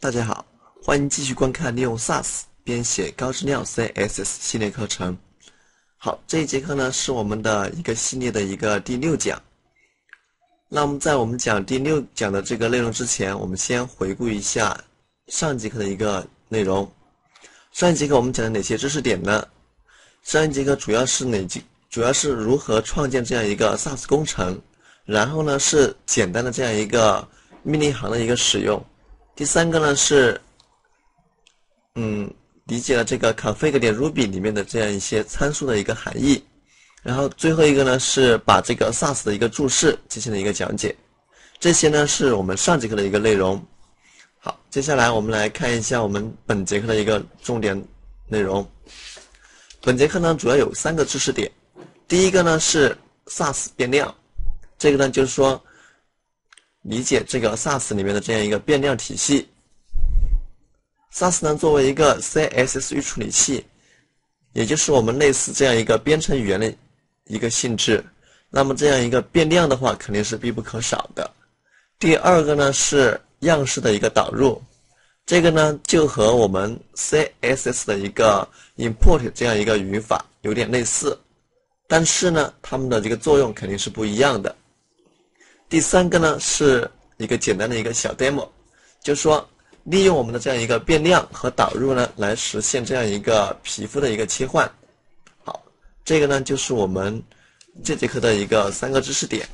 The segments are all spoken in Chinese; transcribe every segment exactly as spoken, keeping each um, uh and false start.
大家好，欢迎继续观看利用 S A S 编写高质量 C S S 系列课程。好，这一节课呢是我们的一个系列的一个第六讲。那我们在我们讲第六讲的这个内容之前，我们先回顾一下上一节课的一个内容。上一节课我们讲了哪些知识点呢？上一节课主要是哪几？主要是如何创建这样一个 S A S 工程，然后呢是简单的这样一个命令行的一个使用。第三个呢是，嗯，理解了这个 config 点 ruby 里面的这样一些参数的一个含义，然后最后一个呢是把这个 S A S 的一个注释进行了一个讲解。这些呢是我们上节课的一个内容。好，接下来我们来看一下我们本节课的一个重点内容。本节课呢主要有三个知识点。第一个呢是 S A S 变量，这个呢就是说理解这个 S A S 里面的这样一个变量体系。S A S 呢作为一个 C S S 预处理器，也就是我们类似这样一个编程语言的一个性质，那么这样一个变量的话肯定是必不可少的。第二个呢是样式的一个导入，这个呢就和我们 C S S 的一个 import 这样一个语法有点类似，但是呢它们的这个作用肯定是不一样的。第三个呢是一个简单的一个小 demo， 就是说利用我们的这样一个变量和导入呢来实现这样一个皮肤的一个切换。好，这个呢就是我们这节课的一个三个知识点。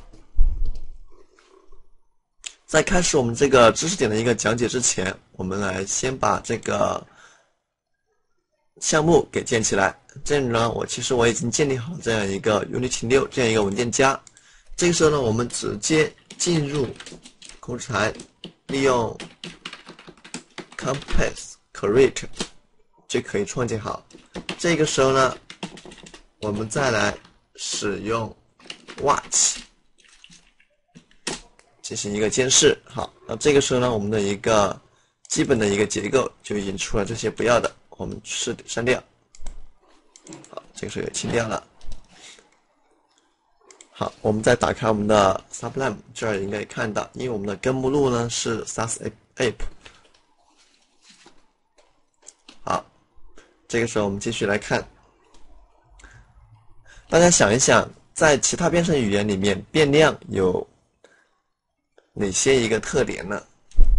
在开始我们这个知识点的一个讲解之前，我们来先把这个项目给建起来。这里呢我其实我已经建立好这样一个 Unity 六这样一个文件夹。这个时候呢我们直接进入控制台，利用 compass create 就可以创建好。这个时候呢我们再来使用 watch 进行一个监视。好，那这个时候呢我们的一个基本的一个结构就已经出了，这些不要的我们是删掉。好，这个时候也清掉了。好，我们再打开我们的 Sublime， 这儿应该看到，因为我们的根目录呢是 S A S App。好，这个时候我们继续来看。大家想一想，在其他编程语言里面，变量有哪些一个特点呢？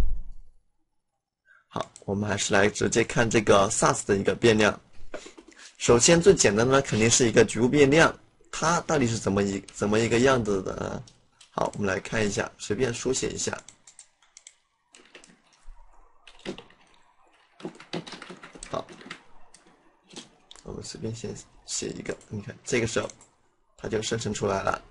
好，我们还是来直接看这个 S A S 的一个变量。首先最简单的呢，肯定是一个局部变量。它到底是怎么一怎么一个样子的呢？好，我们来看一下，随便书写一下。好，我们随便先写一个，你看这个时候它就生成出来了。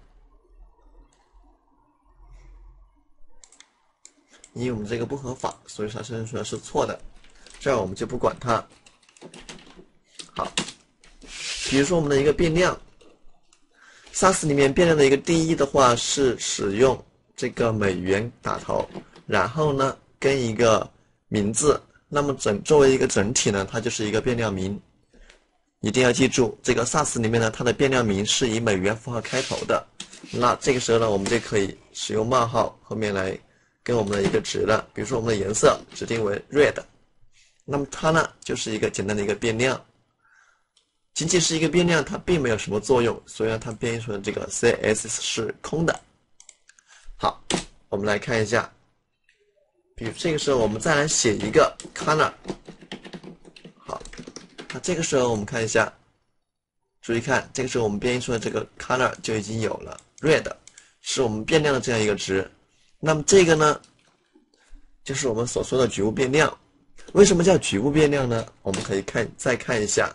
因为我们这个不合法，所以它生成出来是错的，这样我们就不管它。好，比如说我们的一个变量。S A S 里面变量的一个定义的话是使用这个美元打头，然后呢跟一个名字，那么整作为一个整体呢，它就是一个变量名。一定要记住，这个 S A S 里面呢，它的变量名是以美元符号开头的。那这个时候呢，我们就可以使用冒号后面来跟我们的一个值了，比如说我们的颜色指定为 red， 那么它呢就是一个简单的一个变量。仅仅是一个变量，它并没有什么作用，所以呢，它编译出的这个 C S S 是空的。好，我们来看一下，比如这个时候我们再来写一个 color。好，那这个时候我们看一下，注意看，这个时候我们编译出的这个 color 就已经有了 red， 是我们变量的这样一个值。那么这个呢，就是我们所说的局部变量。为什么叫局部变量呢？我们可以看再看一下。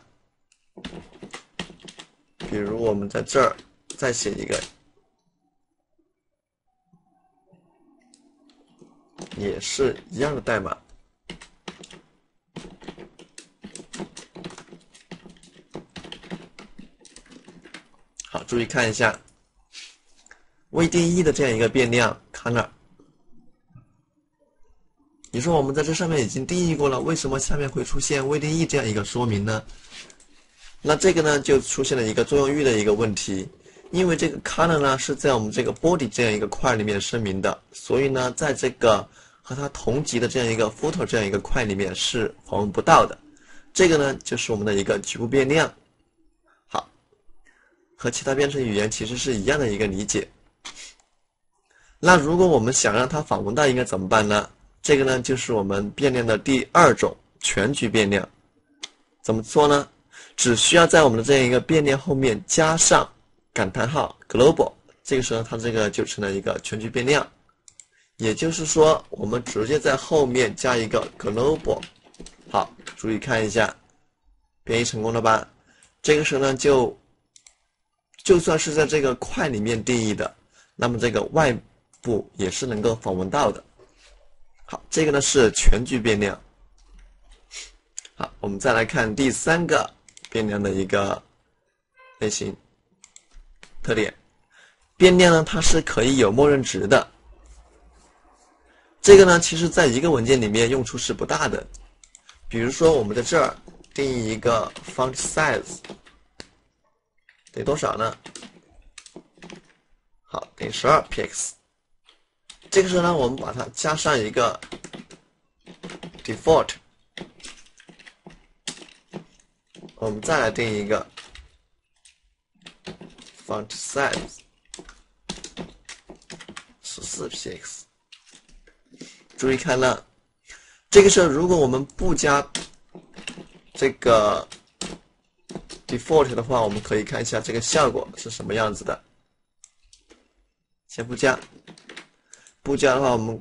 比如我们在这儿再写一个，也是一样的代码。好，注意看一下未定义的这样一个变量 color。你说我们在这上面已经定义过了，为什么下面会出现未定义这样一个说明呢？那这个呢就出现了一个作用域的一个问题，因为这个 color 呢是在我们这个 body 这样一个块里面声明的，所以呢在这个和它同级的这样一个 footer 这样一个块里面是访问不到的。这个呢就是我们的一个局部变量。好，和其他编程语言其实是一样的一个理解。那如果我们想让它访问到应该怎么办呢？这个呢就是我们变量的第二种全局变量。怎么做呢？只需要在我们的这样一个变量后面加上感叹号 global， 这个时候它这个就成了一个全局变量。也就是说，我们直接在后面加一个 global。好，注意看一下，编译成功了吧？这个时候呢，就就算是在这个块里面定义的，那么这个外部也是能够访问到的。好，这个呢是全局变量。好，我们再来看第三个变量的一个类型特点。变量呢，它是可以有默认值的。这个呢，其实在一个文件里面用处是不大的。比如说，我们在这儿定义一个 font size 等于多少呢？好，等于 十二 P X。这个时候呢，我们把它加上一个 default， 我们再来定义一个 font size 十四 P X。注意看了，这个时候如果我们不加这个 default 的话，我们可以看一下这个效果是什么样子的。先不加，不加的话，我们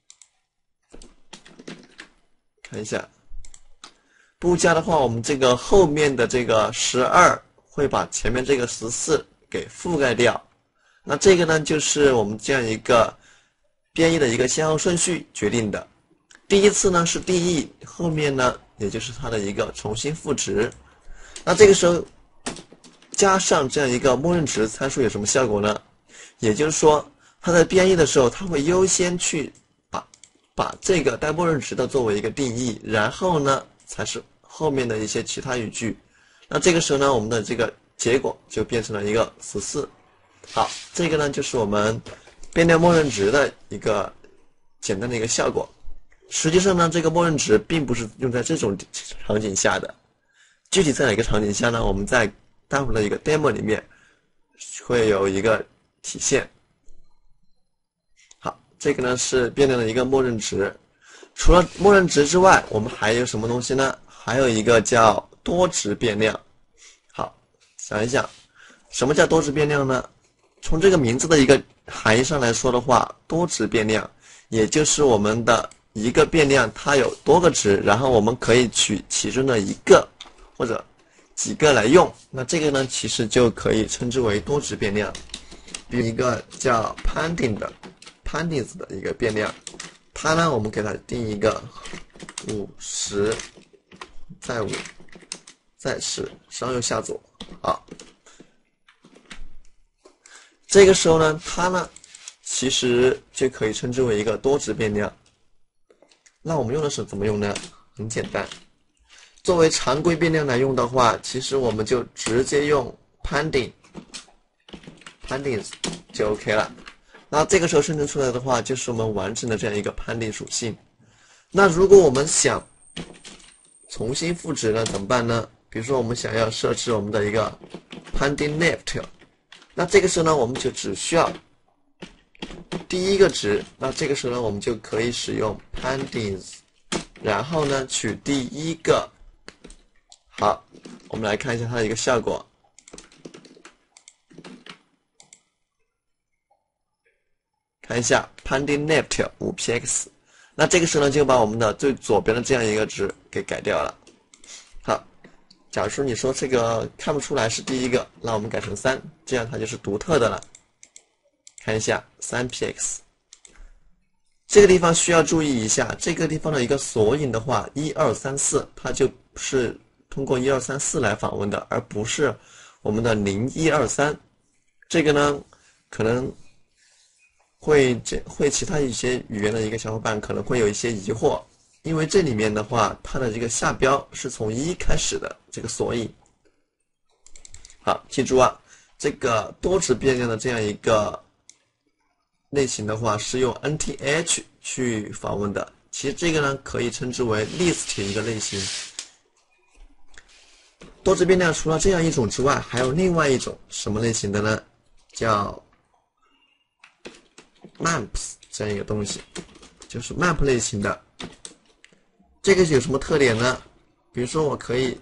看一下，不加的话，我们这个后面的这个十二会把前面这个十四给覆盖掉。那这个呢，就是我们这样一个编译的一个先后顺序决定的。第一次呢是定义，后面呢也就是它的一个重新赋值。那这个时候加上这样一个默认值参数有什么效果呢？也就是说，它在编译的时候，它会优先去把把这个带默认值的作为一个定义，然后呢才是后面的一些其他语句。那这个时候呢，我们的这个结果就变成了一个十四。好，这个呢就是我们变量默认值的一个简单的一个效果。实际上呢，这个默认值并不是用在这种场景下的。具体在哪个场景下呢？我们在待会儿的一个 demo 里面会有一个体现。好，这个呢是变量的一个默认值。除了默认值之外，我们还有什么东西呢？还有一个叫多值变量。好，想一想，什么叫多值变量呢？从这个名字的一个含义上来说的话，多值变量也就是我们的一个变量它有多个值，然后我们可以取其中的一个或者几个来用。那这个呢，其实就可以称之为多值变量。比如一个叫 pending 的 pendings 的一个变量，它呢，我们给它定一个五十再五再十上右下左。好，这个时候呢，它呢其实就可以称之为一个多值变量。那我们用的是怎么用呢？很简单，作为常规变量来用的话，其实我们就直接用 pending pendings 就 OK 了。那这个时候生成出来的话，就是我们完整的这样一个 pending 属性。那如果我们想重新赋值呢，怎么办呢？比如说我们想要设置我们的一个 pending left， 那这个时候呢，我们就只需要第一个值，那这个时候呢，我们就可以使用 pendings， 然后呢取第一个。好，我们来看一下它的一个效果。看一下 pending left 五 P X， 那这个时候呢，就把我们的最左边的这样一个值给改掉了。好，假如说你说这个看不出来是第一个，那我们改成三，这样它就是独特的了。看一下三 P X， 这个地方需要注意一下，这个地方的一个索引的话，一二三四，它就是通过一二三四来访问的，而不是我们的零一二三。这个呢，可能会这会其他一些语言的一个小伙伴可能会有一些疑惑，因为这里面的话，它的这个下标是从一开始的这个索引。好，记住啊，这个多值变量的这样一个类型的话是用 N T H 去访问的。其实这个呢可以称之为 list 一个类型。多值变量除了这样一种之外，还有另外一种什么类型的呢？叫 maps 这样一个东西，就是 map 类型的。这个有什么特点呢？比如说我可以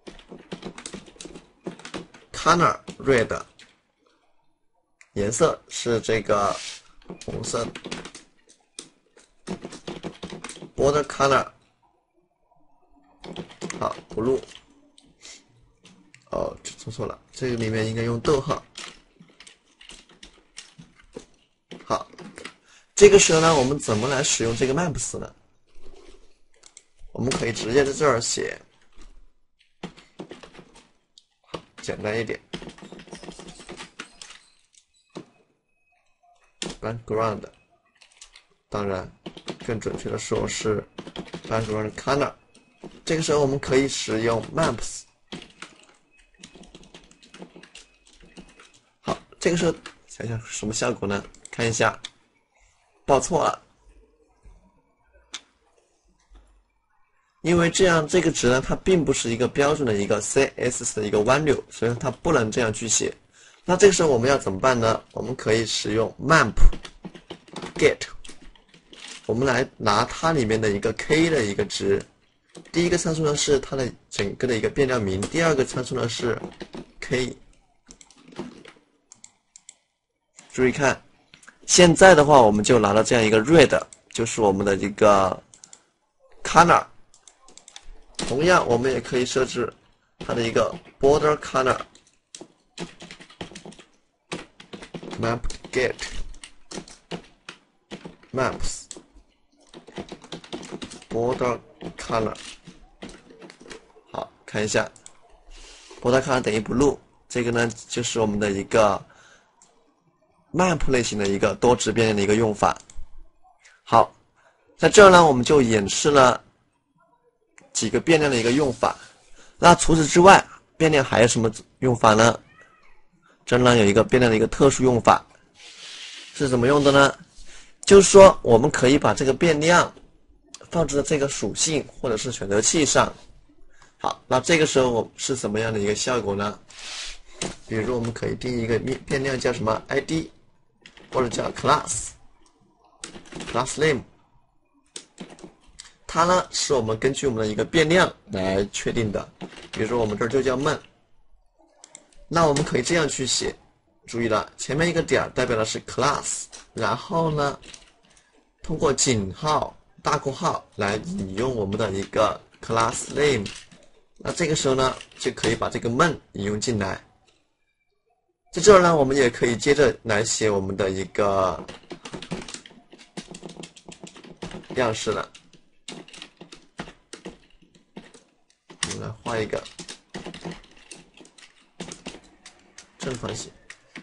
color red， 颜色是这个红色 ，border color 好 blue。哦，说错了，这个里面应该用逗号。好，这个时候呢，我们怎么来使用这个 maps 呢？我们可以直接在这儿写，好，简单一点 ，background， 当然，更准确的说是 background color。这个时候我们可以使用 maps。好，这个时候想想什么效果呢？看一下，报错了。因为这样这个值呢，它并不是一个标准的一个 C S S 的一个 value， 所以它不能这样去写。那这个时候我们要怎么办呢？我们可以使用 map get， 我们来拿它里面的一个 k 的一个值。第一个参数呢是它的整个的一个变量名，第二个参数呢是 k。注意看，现在的话我们就拿到这样一个 red， 就是我们的一个 color。同样，我们也可以设置它的一个 border color map get maps border color。好，看一下 border color 等于 blue， 这个呢就是我们的一个 map 类型的一个多值变量的一个用法。好，在这儿呢，我们就演示了几个变量的一个用法。那除此之外，变量还有什么用法呢？这呢有一个变量的一个特殊用法，是怎么用的呢？就是说，我们可以把这个变量放置在这个属性或者是选择器上。好，那这个时候是什么样的一个效果呢？比如我们可以定义一个变量叫什么 I D， 或者叫 class class name。它呢是我们根据我们的一个变量来确定的，比如说我们这儿就叫闷，那我们可以这样去写，注意了，前面一个点代表的是 class， 然后呢，通过井号、大括号来引用我们的一个 class name， 那这个时候呢就可以把这个闷引用进来。在这儿呢，我们也可以接着来写我们的一个样式了。我们来画一个正方形。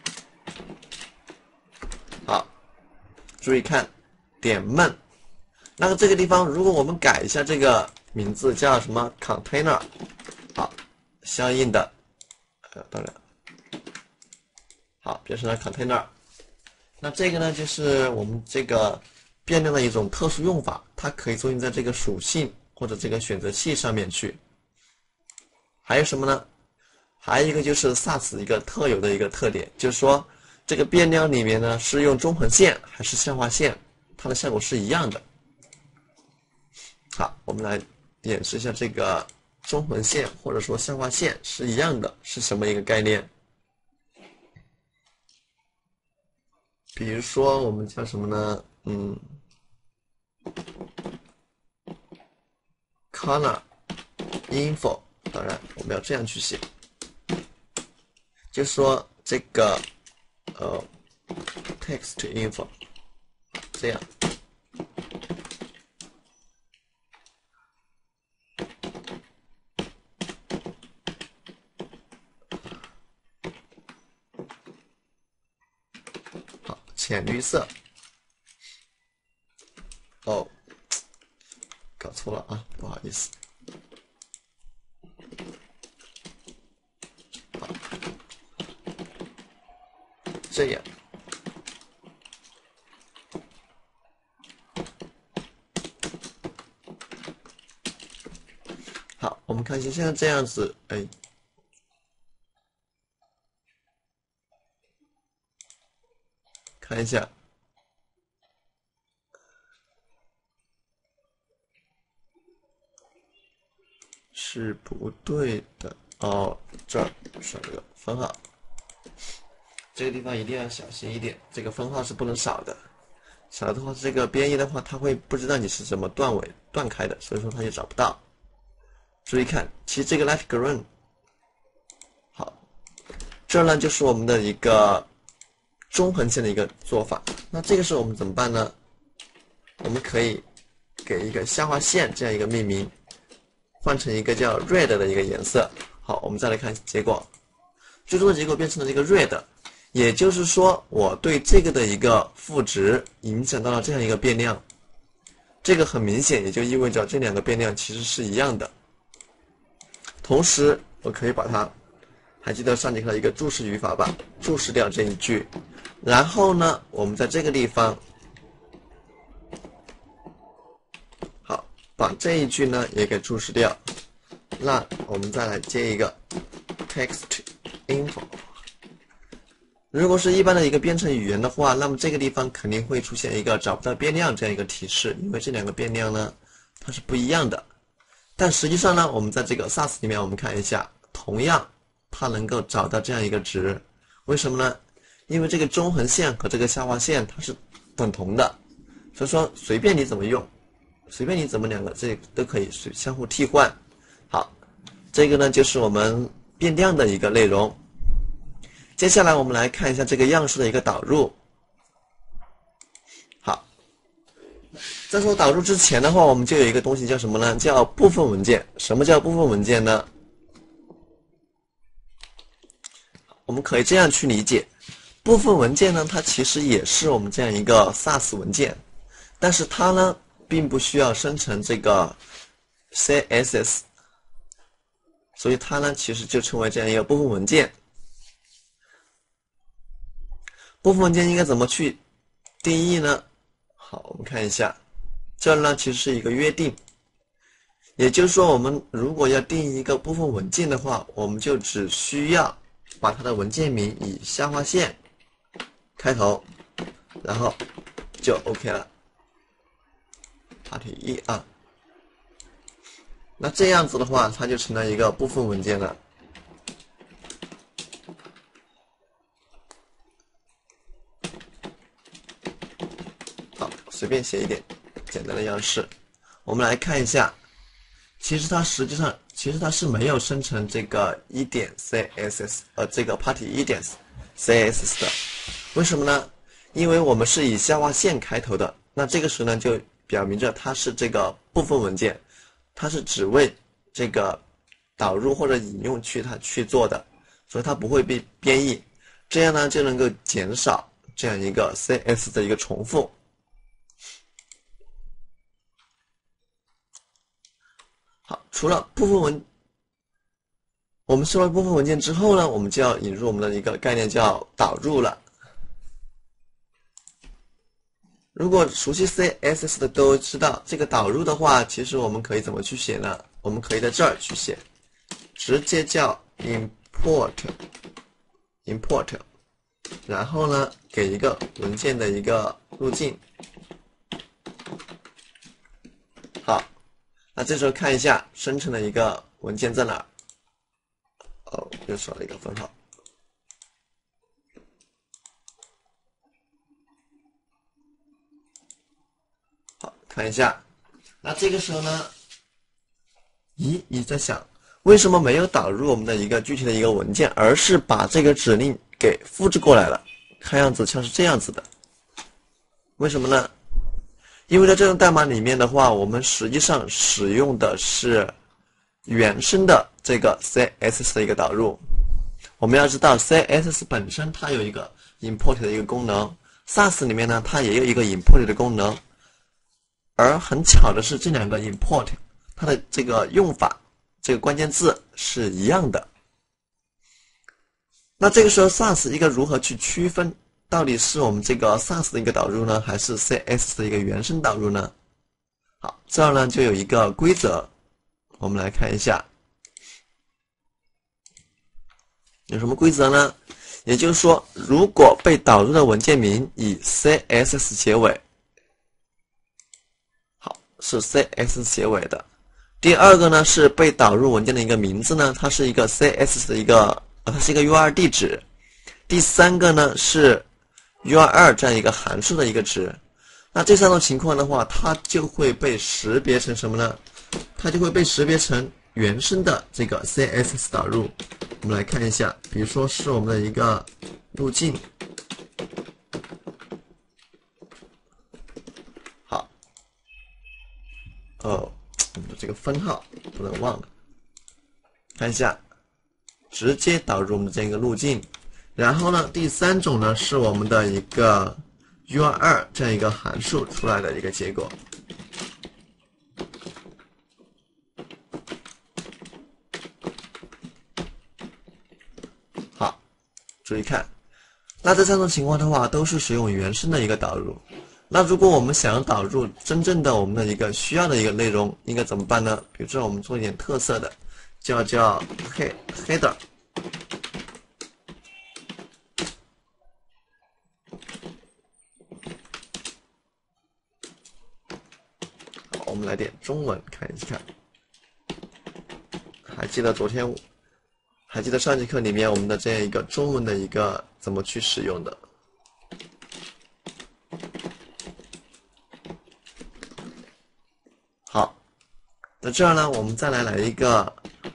好，注意看，点闷。那么这个地方，如果我们改一下这个名字，叫什么 container， 好，相应的，呃，当然，好，变成了 container。那这个呢，就是我们这个变量的一种特殊用法，它可以作用在这个属性或者这个选择器上面去。还有什么呢？还有一个就是 S A S 一个特有的一个特点，就是说这个变量里面呢是用中横线还是下划线，它的效果是一样的。好，我们来演示一下这个中横线或者说下划线是一样的，是什么一个概念？比如说我们叫什么呢？嗯 ，color info， 当然我们要这样去写，就是说这个呃 text info 这样。好，浅绿色。哦，搞错了啊，不好意思。好，这样。 我们看一下，现在这样子，哎，看一下，是不对的哦。这儿少了个分号，这个地方一定要小心一点，这个分号是不能少的。少的话，这个编译的话，它会不知道你是怎么断尾断开的，所以说它就找不到。注意看，其实这个 left green， 好，这呢就是我们的一个中横线的一个做法。那这个时候我们怎么办呢？我们可以给一个下划线这样一个命名，换成一个叫 red 的一个颜色。好，我们再来看结果，最终的结果变成了这个 red。也就是说，我对这个的一个赋值影响到了这样一个变量，这个很明显，也就意味着这两个变量其实是一样的。同时，我可以把它，还记得上节课的一个注释语法吧？注释掉这一句，然后呢，我们在这个地方，好，把这一句呢也给注释掉。那我们再来接一个 text info。如果是一般的一个编程语言的话，那么这个地方肯定会出现一个找不到变量这样一个提示，因为这两个变量呢，它是不一样的。但实际上呢，我们在这个 S A S 里面，我们看一下，同样它能够找到这样一个值，为什么呢？因为这个中横线和这个下划线它是等同的，所以说随便你怎么用，随便你怎么两个这都可以相互替换。好，这个呢就是我们变量的一个内容。接下来我们来看一下这个样式的一个导入。好，在说导入之前的话，我们就有一个东西叫什么呢？叫部分文件。什么叫部分文件呢？我们可以这样去理解，部分文件呢，它其实也是我们这样一个 S A S 文件，但是它呢，并不需要生成这个 C S S， 所以它呢，其实就称为这样一个部分文件。部分文件应该怎么去定义呢？好，我们看一下，这呢其实是一个约定，也就是说，我们如果要定义一个部分文件的话，我们就只需要把它的文件名以下划线开头，然后就 OK 了。Party 一啊，那这样子的话，它就成了一个部分文件了。随便写一点简单的样式，我们来看一下，其实它实际上其实它是没有生成这个一点 C S S 呃这个 party 一点 C S S 的，为什么呢？因为我们是以下划线开头的，那这个时候呢就表明着它是这个部分文件，它是只为这个导入或者引用去它去做的，所以它不会被编译，这样呢就能够减少这样一个 C S 的一个重复。好，除了部分文，我们说了部分文件之后呢，我们就要引入我们的一个概念叫导入了。如果熟悉 C S S 的都知道，这个导入的话，其实我们可以怎么去写呢？我们可以在这儿去写，直接叫 import import， 然后呢，给一个文件的一个路径。好。那这时候看一下生成的一个文件在哪儿？哦，又少了一个分号。好，看一下。那这个时候呢，咦，你在想，为什么没有导入我们的一个具体的一个文件，而是把这个指令给复制过来了？看样子像是这样子的。为什么呢？因为在这种代码里面的话，我们实际上使用的是原生的这个 C S S 的一个导入。我们要知道 C S S 本身它有一个 import 的一个功能 ，S A S 里面呢它也有一个 import 的功能。而很巧的是，这两个 import 它的这个用法，这个关键字是一样的。那这个时候 S A S 一个如何去区分？到底是我们这个 S A S 的一个导入呢，还是 C S S 的一个原生导入呢？好，这儿呢就有一个规则，我们来看一下。 有什么规则呢？也就是说，如果被导入的文件名以 C S S 结尾，好，是 C S S 结尾的。第二个呢是被导入文件的一个名字呢，它是一个 C S S 的一个，呃，它是一个 U R L 地址。第三个呢是 U R L 这样一个函数的一个值。那这三种情况的话，它就会被识别成什么呢？它就会被识别成原生的这个 C S S 导入。我们来看一下，比如说是我们的一个路径，好，哦，我们的这个分号不能忘了，看一下，直接导入我们的这样一个路径。然后呢，第三种呢是我们的一个 U R L 这样一个函数出来的一个结果。好，注意看，那这三种情况的话，都是使用原生的一个导入。那如果我们想要导入真正的我们的一个需要的一个内容，应该怎么办呢？比如说，我们做一点特色的，叫叫 header。我们来点中文看一看。还记得昨天，还记得上节课里面我们的这样一个中文的一个怎么去使用的？好，那这样呢，我们再来来一个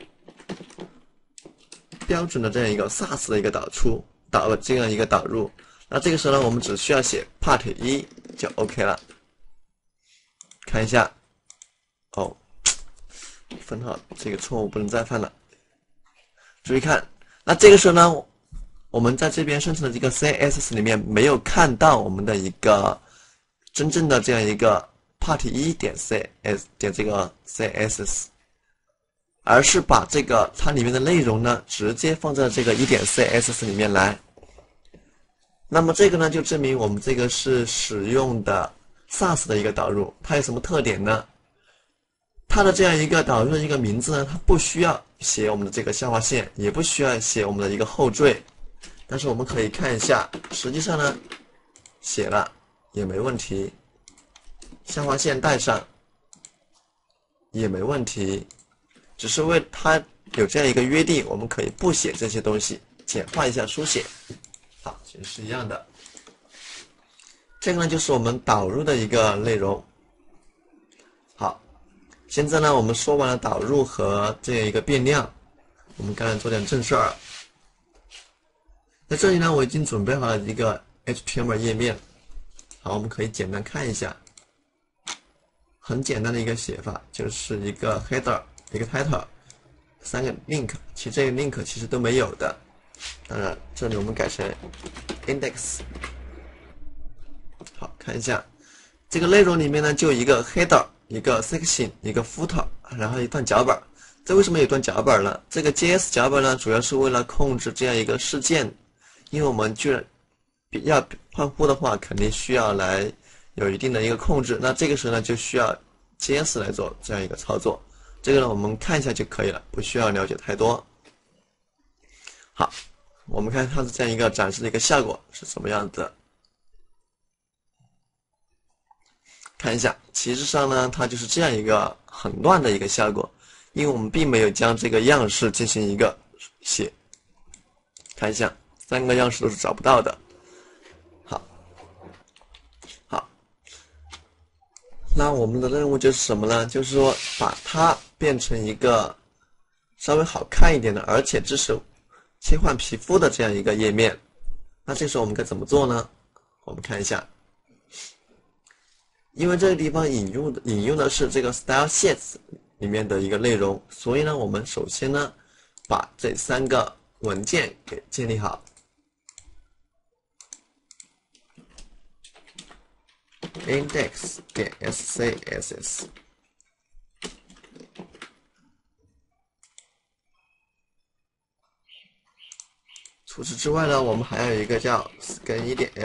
标准的这样一个 S A S 的一个导出导了这样一个导入。那这个时候呢，我们只需要写 part 一就 OK 了。看一下。哦，分号这个错误不能再犯了。注意看，那这个时候呢，我们在这边生成的这个 C S S 里面没有看到我们的一个真正的这样一个 part 一点 C S 点这个 C S S， 而是把这个它里面的内容呢直接放在这个一点 C S S 里面来。那么这个呢就证明我们这个是使用的 S A S 的一个导入。它有什么特点呢？它的这样一个导入的一个名字呢，它不需要写我们的这个下划线，也不需要写我们的一个后缀，但是我们可以看一下，实际上呢，写了也没问题，下划线带上也没问题，只是为它有这样一个约定，我们可以不写这些东西，简化一下书写。好，其实是一样的。这个呢就是我们导入的一个内容。好。现在呢，我们说完了导入和这样一个变量，我们刚才做点正事儿。在这里呢，我已经准备好了一个 H T M L 页面。好，我们可以简单看一下，很简单的一个写法，就是一个 header， 一个 title， 三个 link， 其实这个 link 其实都没有的。当然，这里我们改成 index。好，看一下这个内容里面呢，就一个 header。一个 section， 一个 footer， 然后一段脚本。这为什么有段脚本呢？这个 J S 脚本呢，主要是为了控制这样一个事件，因为我们居然要换户的话，肯定需要来有一定的一个控制。那这个时候呢，就需要 J S 来做这样一个操作。这个呢，我们看一下就可以了，不需要了解太多。好，我们看它的这样一个展示的一个效果是什么样子的。看一下，其实上呢，它就是这样一个很乱的一个效果，因为我们并没有将这个样式进行一个写。看一下，三个样式都是找不到的。好，好，那我们的任务就是什么呢？就是说把它变成一个稍微好看一点的，而且支持切换皮肤的这样一个页面。那这时候我们该怎么做呢？我们看一下。因为这个地方引用的引用的是这个 style sheets 里面的一个内容，所以呢，我们首先呢，把这三个文件给建立好。index 点 scss。除此之外呢，我们还有一个叫 scan 一点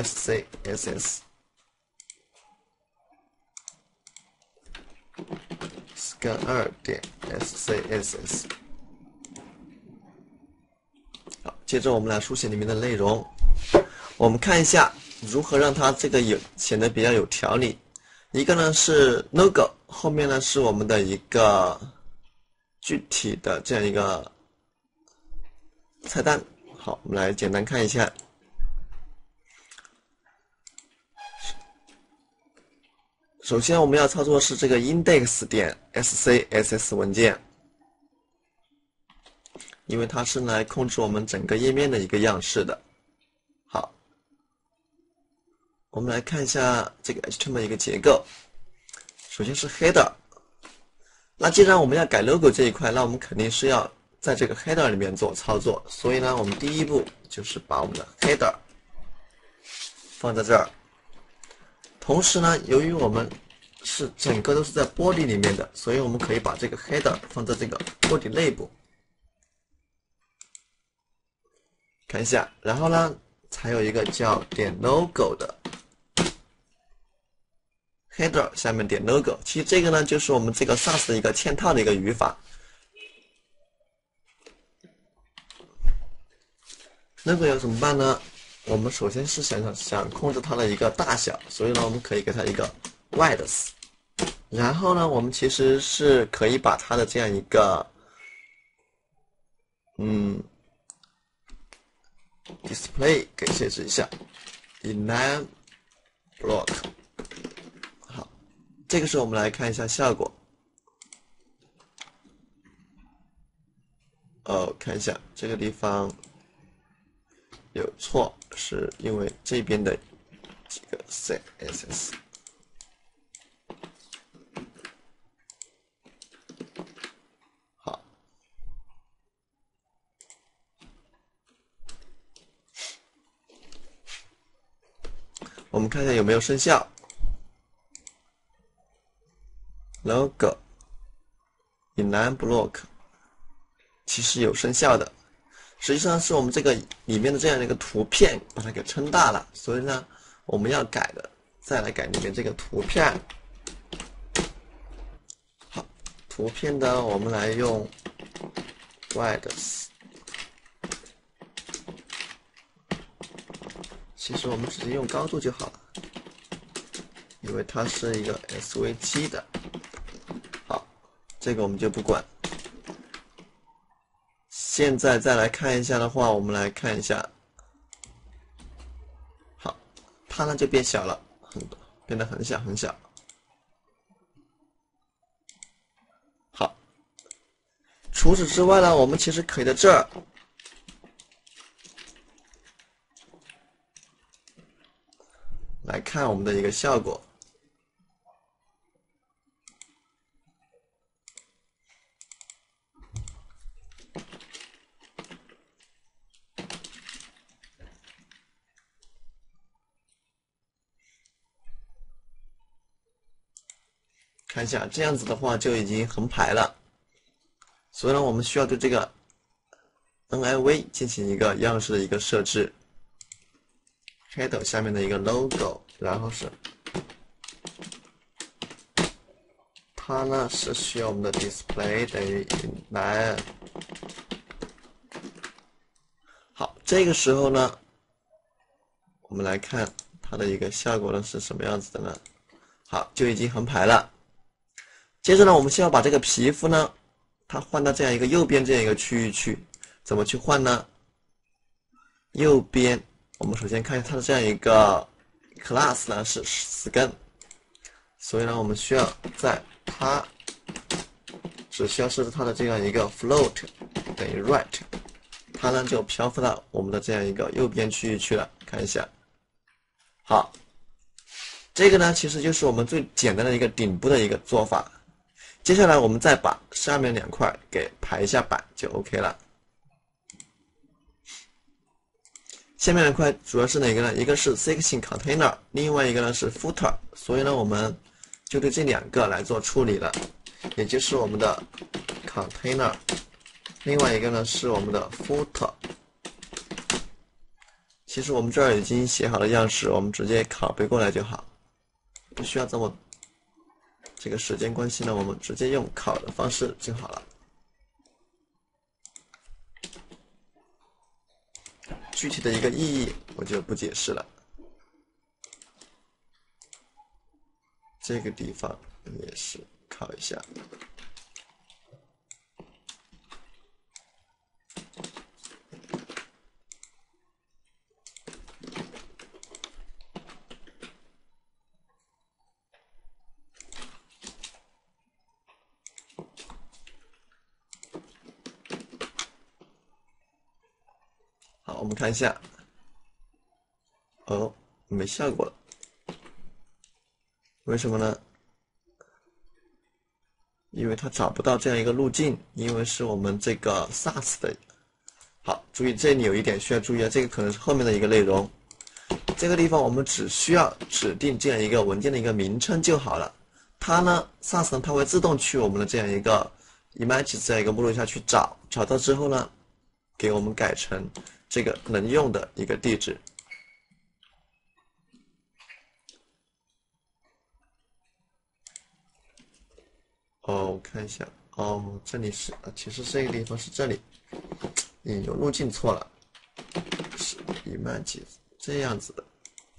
scss。scan 二点 scss。好， 接着我们来书写里面的内容。我们看一下如何让它这个有显得比较有条理。一个呢是 logo， 后面呢是我们的一个具体的这样一个菜单。好，我们来简单看一下。首先我们要操作的是这个 index 点 scss 文件，因为它是来控制我们整个页面的一个样式的。好，我们来看一下这个 H T M L 一个结构。首先是 header， 那既然我们要改 logo 这一块，那我们肯定是要在这个 header 里面做操作，所以呢，我们第一步就是把我们的 header 放在这儿。同时呢，由于我们是整个都是在 body 里面的，所以我们可以把这个 header 放在这个 body 内部。看一下，然后呢，才有一个叫点 logo 的 header 下面点 logo。其实这个呢，就是我们这个 S A S 的一个嵌套的一个语法。logo 要怎么办呢？我们首先是想想控制它的一个大小，所以呢，我们可以给它一个 width。然后呢，我们其实是可以把它的这样一个，嗯 ，display 给设置一下 ，inline block。好，这个时候我们来看一下效果。哦，看一下这个地方。有错，是因为这边的几个 C S S。好，我们看一下有没有生效。logo inline block 其实有生效的。实际上是我们这个里面的这样的一个图片把它给撑大了，所以呢，我们要改的再来改里面这个图片。好，图片的我们来用 width。其实我们直接用高度就好了，因为它是一个 S V 七 的。好，这个我们就不管。现在再来看一下的话，我们来看一下，好，它呢就变小了，很多，变得很小很小。好，除此之外呢，我们其实可以在这儿来看我们的一个效果。看一下，这样子的话就已经横排了。所以呢，我们需要对这个 N I V 进行一个样式的一个设置。header 下面的一个 logo， 然后是它呢是需要我们的 display 等于 inline。好，这个时候呢，我们来看它的一个效果呢是什么样子的呢？好，就已经横排了。接着呢，我们需要把这个皮肤呢，它换到这样一个右边这样一个区域去。怎么去换呢？右边，我们首先看一下它的这样一个 class 呢是 scan， 所以呢，我们需要在它只需要设置它的这样一个 float 等于 right， 它呢就漂浮到我们的这样一个右边区域去了。看一下，好，这个呢其实就是我们最简单的一个顶部的一个做法。接下来我们再把下面两块给排一下版就 OK 了。下面两块主要是哪个呢？一个是 section container， 另外一个呢是 footer， 所以呢我们就对这两个来做处理了，也就是我们的 container， 另外一个呢是我们的 footer。其实我们这儿已经写好了样式，我们直接拷贝过来就好，不需要这么。这个时间关系呢，我们直接用拷的方式就好了。 具体的一个意义我就不解释了。这个地方也是考一下。好，我们看一下。哦，没效果了。为什么呢？因为它找不到这样一个路径，因为是我们这个 S A S 的。好，注意这里有一点需要注意啊，这个可能是后面的一个内容。这个地方我们只需要指定这样一个文件的一个名称就好了。它呢 S A S 呢，它会自动去我们的这样一个 image 这样一个目录下去找，找到之后呢，给我们改成这个能用的一个地址。哦，我看一下，哦，这里是啊，其实这个地方是这里，引流路径错了，是 image 这样子的。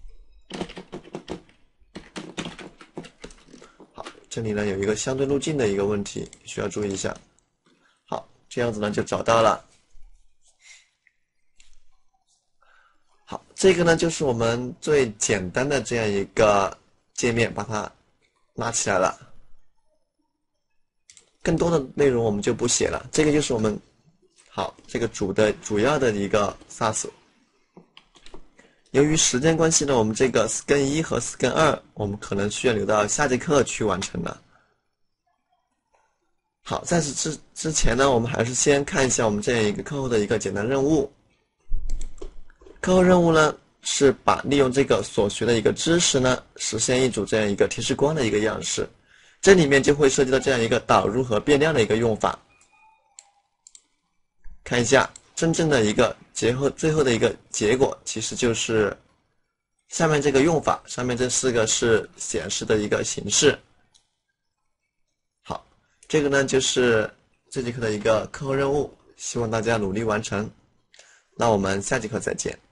好，这里呢有一个相对路径的一个问题，需要注意一下。好，这样子呢就找到了。好，这个呢就是我们最简单的这样一个界面，把它拉起来了。更多的内容我们就不写了，这个就是我们好这个主的主要的一个 S A S。由于时间关系呢，我们这个 Scan 一和 Scan 二，我们可能需要留到下节课去完成了。好，在此之之前呢，我们还是先看一下我们这样一个课后的一个简单任务。课后任务呢是把利用这个所学的一个知识呢，实现一组这样一个提示光的一个样式。这里面就会涉及到这样一个导入和变量的一个用法。看一下真正的一个结合，最后的一个结果其实就是下面这个用法，上面这四个是显示的一个形式。好，这个呢就是这节课的一个课后任务，希望大家努力完成。那我们下节课再见。